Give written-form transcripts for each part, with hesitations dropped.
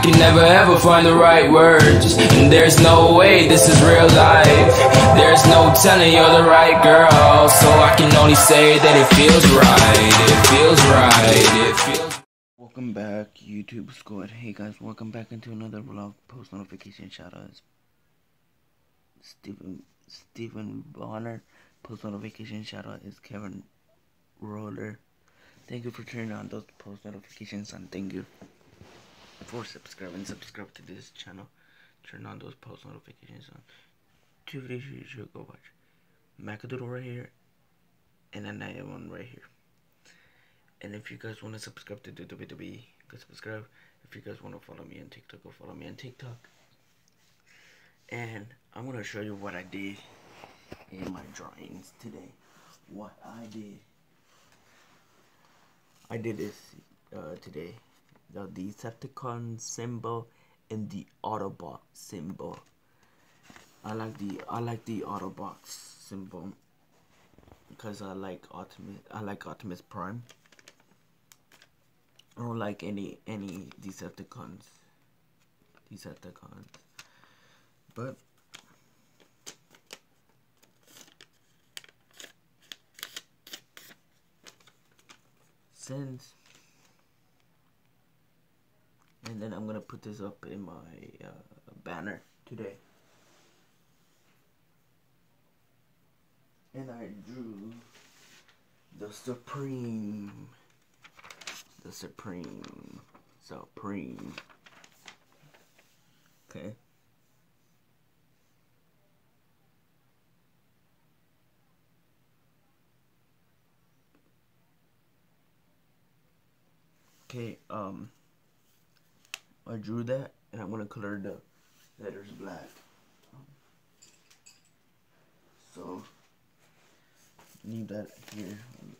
can never ever find the right words, and there's no way this is real life. There's no telling you're the right girl, so I can only say that it feels right. It feels right. It feels. Welcome back, YouTube squad. Hey guys, welcome back into another vlog. Post notification shout out is Stephen Bonner. Post notification shout out is Kevin Roller. Thank you for turning on those post notifications, and thank you for subscribing. Subscribe to this channel. Turn on those post notifications on. Two videos you should go watch. Macadoodle right here, and another one right here. And if you guys want to subscribe to the WWE, go subscribe. If you guys want to follow me on TikTok, go follow me on TikTok. And I'm going to show you what I did in my drawings today. What I did. I did this today. The Decepticon symbol and the Autobot symbol. I like the Autobot symbol because I like Optimus Prime. I don't like any Decepticons. But since, and then I'm gonna put this up in my banner today. And I drew the Supreme. Okay. Okay, I drew that, and I'm gonna color the letters black. So, leave that here.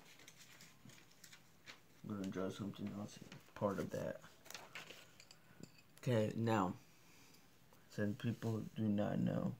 I'm gonna draw something else part of that. Okay, now, since people do not know,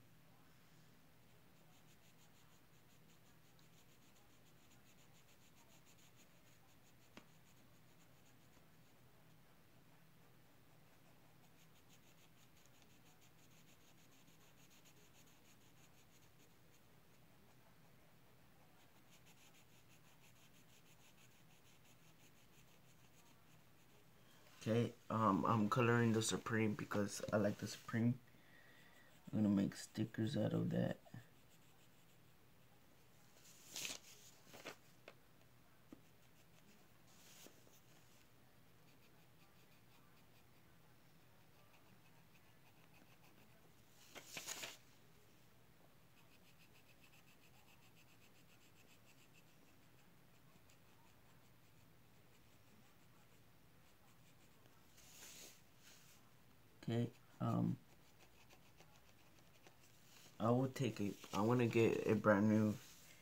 okay, I'm coloring the Supreme because I like the Supreme. I'm gonna make stickers out of that. Okay, I want to get a brand new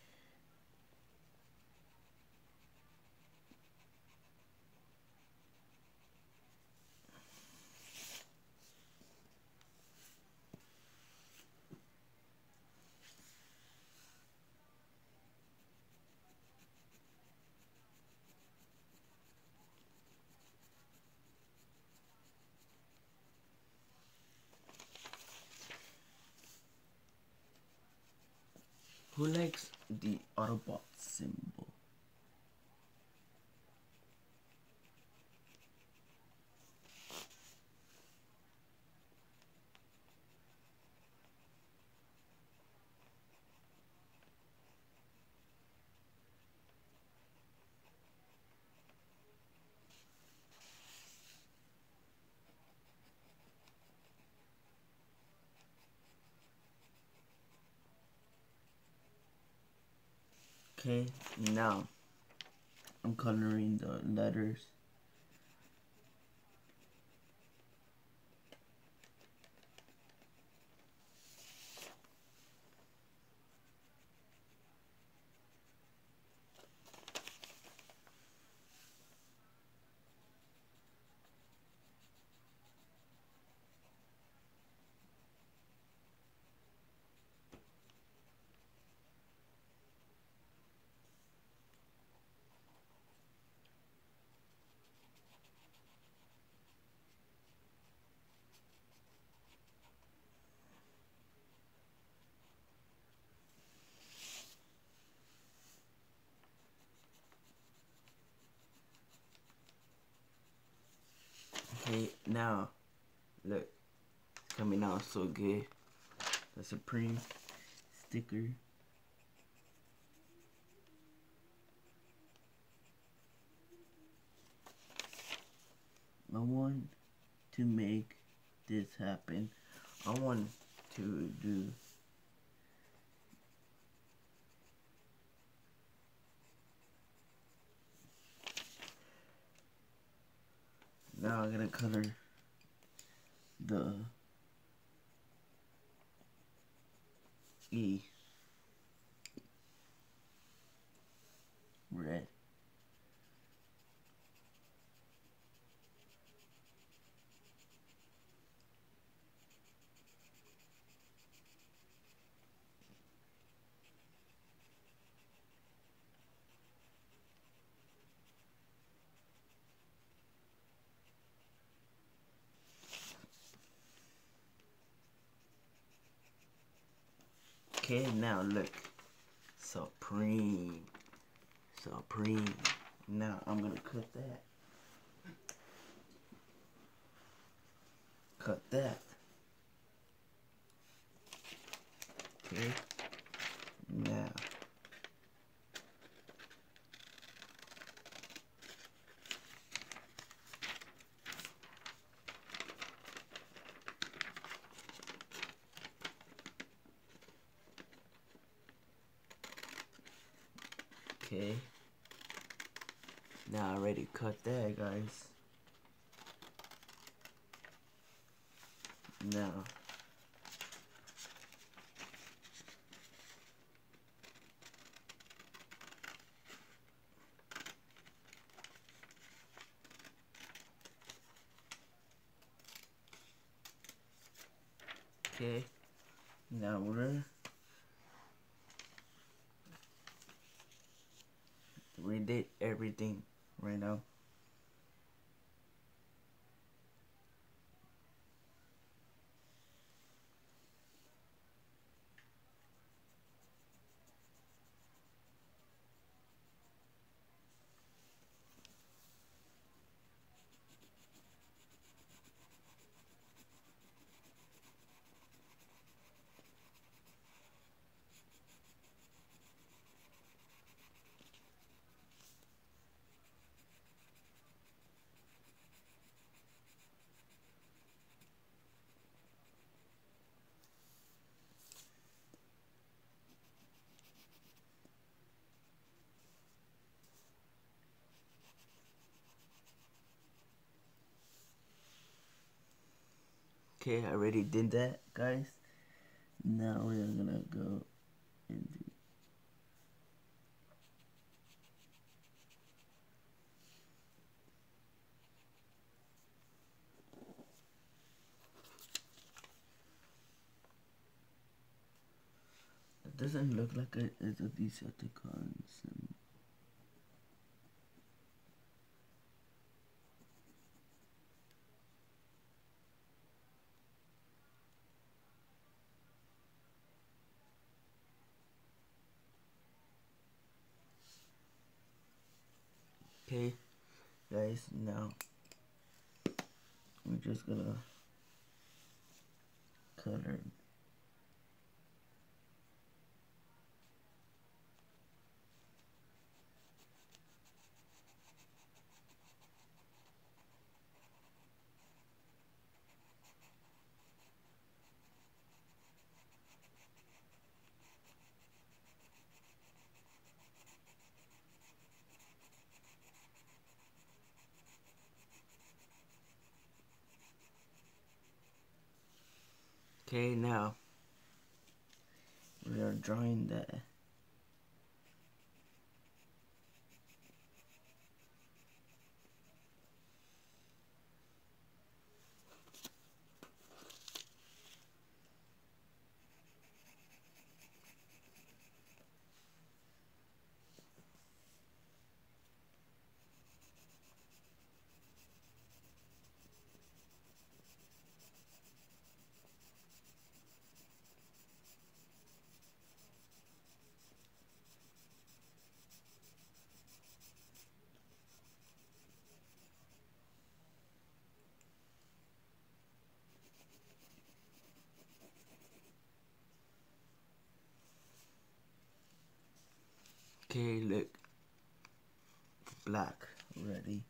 Who likes the Autobot symbol? Okay, now I'm coloring the letters. Okay, now, look, it's coming out so good. The Supreme sticker. I want to make this happen. I want to do now. I'm gonna color the E red. Okay, now look. Supreme. Supreme. Now I'm gonna cut that. Cut that. Okay. Now. Okay. Now I already cut that, guys. Now. Okay. Now we're redid everything right now. Okay, I already did that, guys. Now we're gonna go into it doesn't look like it's a Decepticons. Okay, guys, now we're just gonna color. Okay, now we are drawing that. Okay, look. Black. Ready.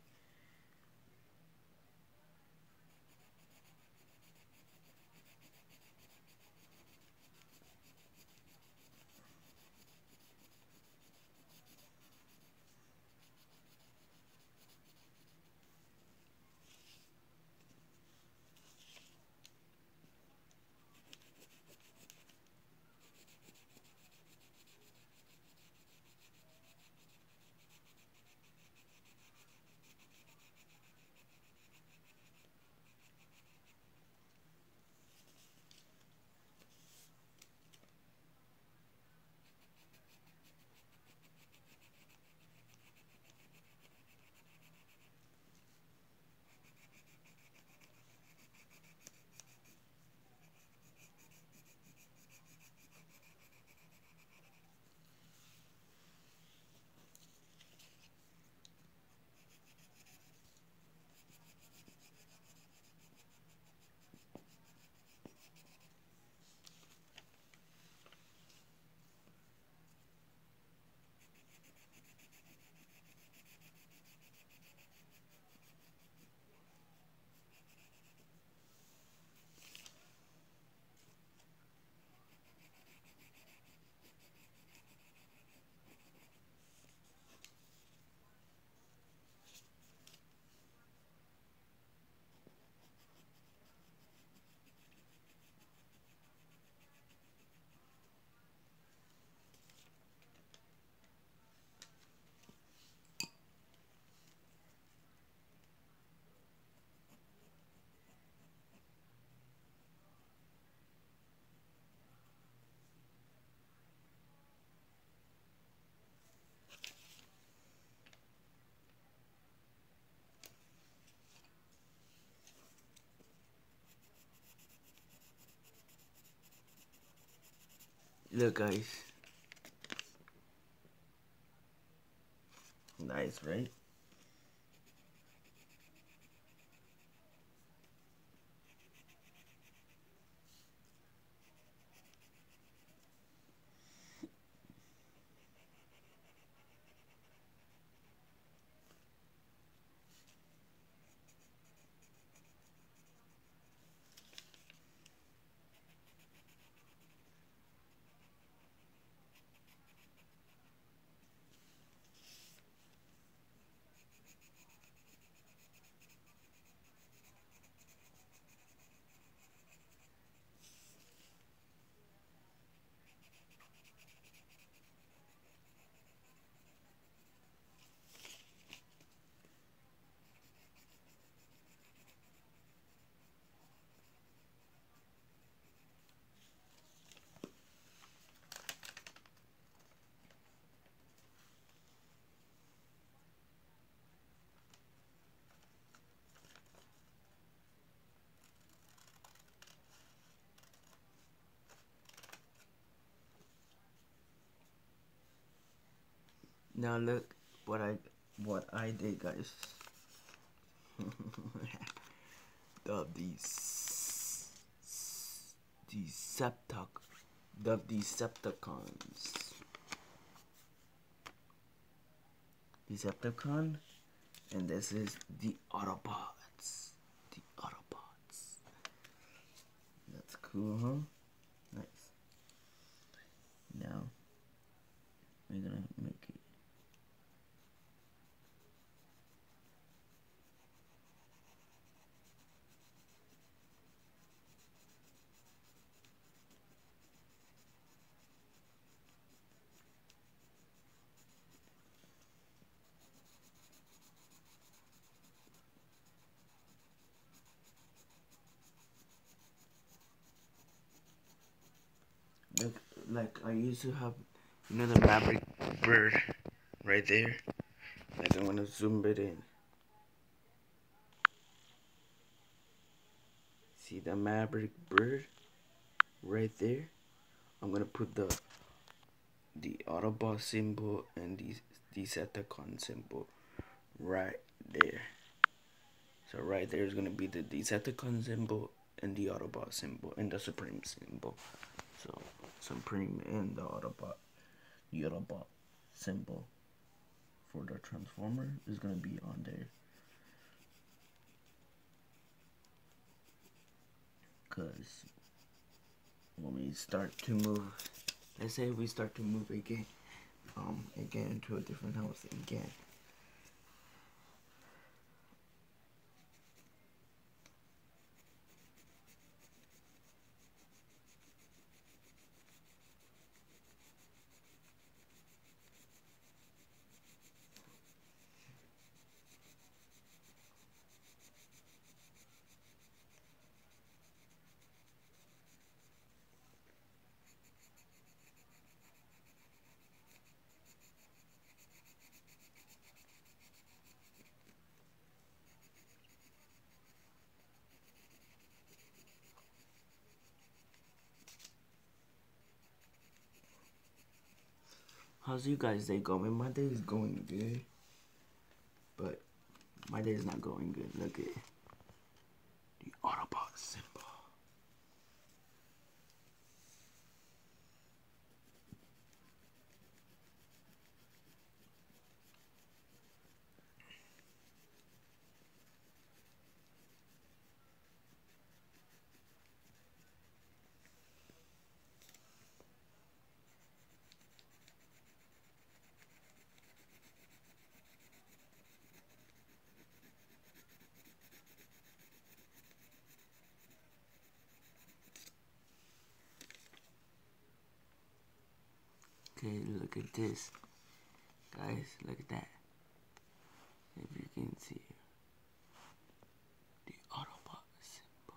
Look, guys. Nice, right? Now look what I did, guys. the Decepticon, and this is the Autobots. The Autobots. That's cool, huh? Nice. Now we're gonna make it. Like I used to have, the Maverick bird right there. Like I'm gonna zoom it in. See the Maverick bird right there? I'm gonna put the Autobot symbol and the Decepticon symbol right there. So right there is gonna be the Decepticon symbol and the Autobot symbol and the Supreme symbol. So Supreme and the Autobot symbol for the transformer is gonna be on there. Cause when we start to move, let's say we start to move again into a different house again. How's you guys' day going? My day is going good, but my day is not going good. Look at the Autobot symbol. Okay, look at this. Guys, look at that. If you can see the Autobot symbol.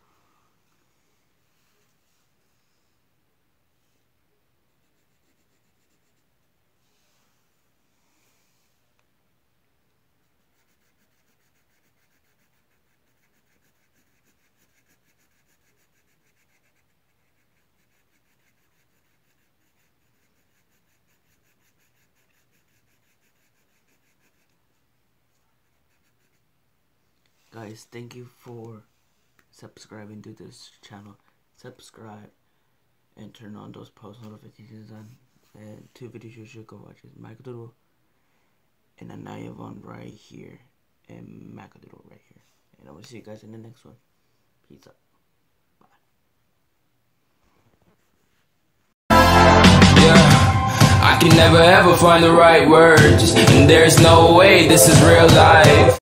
Guys, thank you for subscribing to this channel. Subscribe and turn on those post notifications on. And 2 videos you should go watch is Macadoodle and Anayavon right here and Macadoodle right here. And I will see you guys in the next one. Peace out. I can never ever find the right words, and there's no way this is real life.